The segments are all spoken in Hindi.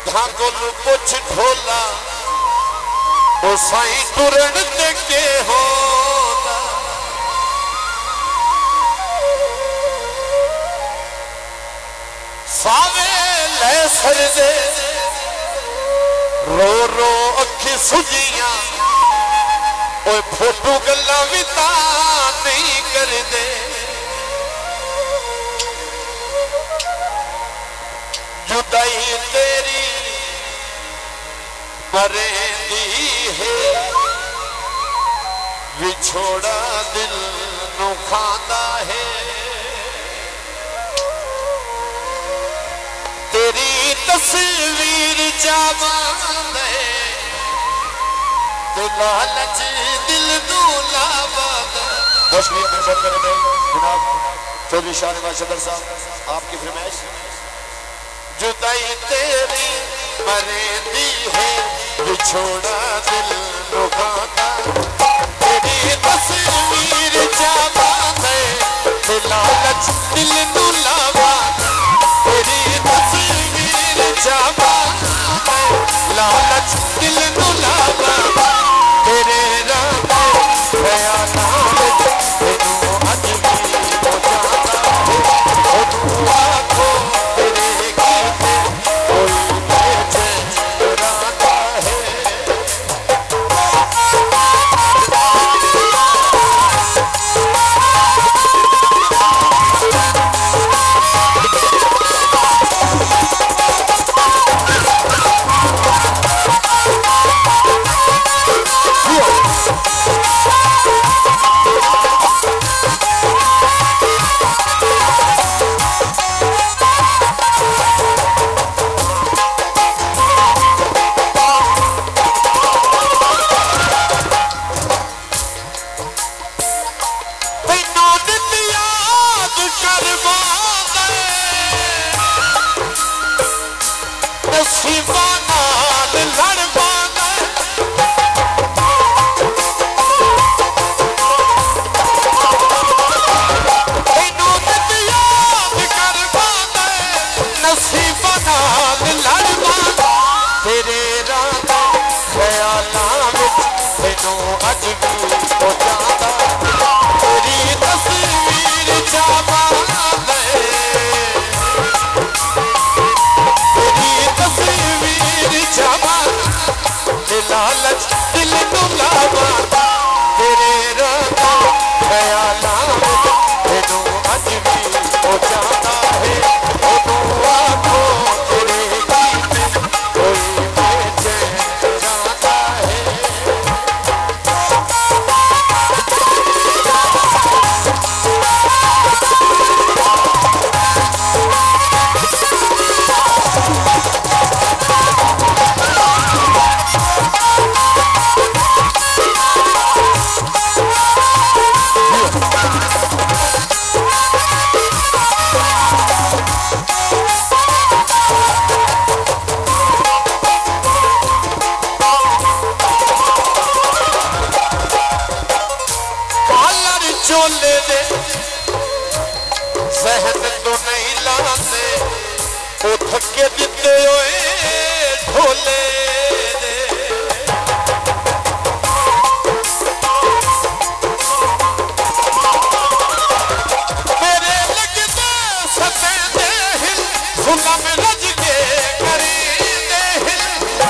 गधा को कुछ ढोला ओ साई टुरन दे के होला सावे ले सर दे रो रो अखी सुजियां ओए फोटू गल्ला भी ता नहीं कर दे जुदाई तेरी मरेंदी है विछोड़ा दिल नू खांदा है तेरी तस्वीर जावांदा है तो लालच दिल नू लावांदा। बहुत शुक्रिया मेहरबान करने जनाब चौधरी शाहनवाज सदर साहब आपकी फरमाइश। जुदाई तेरी मरेंदी है विछोड़ा दिल रुकाता तेरी तस्वीर जावांदा है लालच दिल नू लावांदा तेरी तस्वीर जावांदा है लालच दिल नू लावांदा तेरे रंग ख्यालां विच मैनू अज भी हो जांदा है ओ आखो लालच दिल नू लावांदा तेरे रंग ख्यालां विच मैनू अज भी हो जांदा है ओ तू आखो तेरे गीत कोई बेचैन जांदा है चोले दे जहन तो नहीं लाते ओ थके दिते होए ढोले दे मेरे लगते सतेंदे हिल सुना में रज के करींदे हिल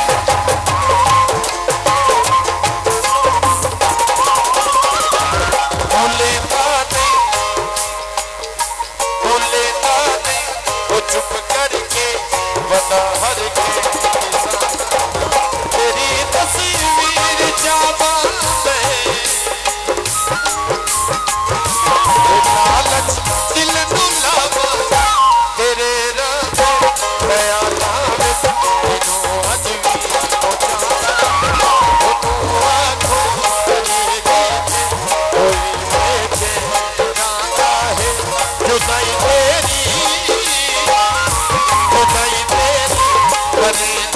चुप करके बता हर के तेरी तस्वीर जावांदा है लालच दिल नू लावांदा तेरे रंग ख्यालां विच मैनू अज भी हो जांदा ओ तू आखो तेरे गीत कोई बेचैन जांदा है जुदाई तेरी जुदाई तेरी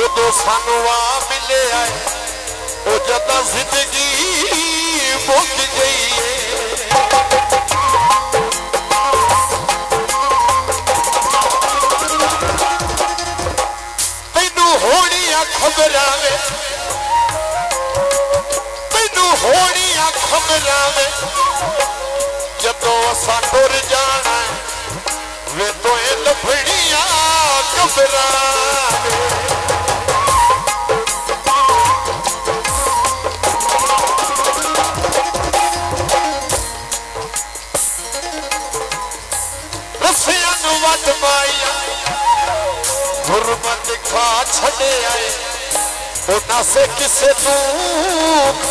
जदों सानू आ मिले आए वो जदा जिंदगी मुक गई है। तैनू होनिया खबरां वे तैनू होनिया खबरां वे जदों असां टुर जाना वे तो ये लफड़ियां कबरां वट पाइया गुरबत खा छड़े आए उन्हां से किसे तू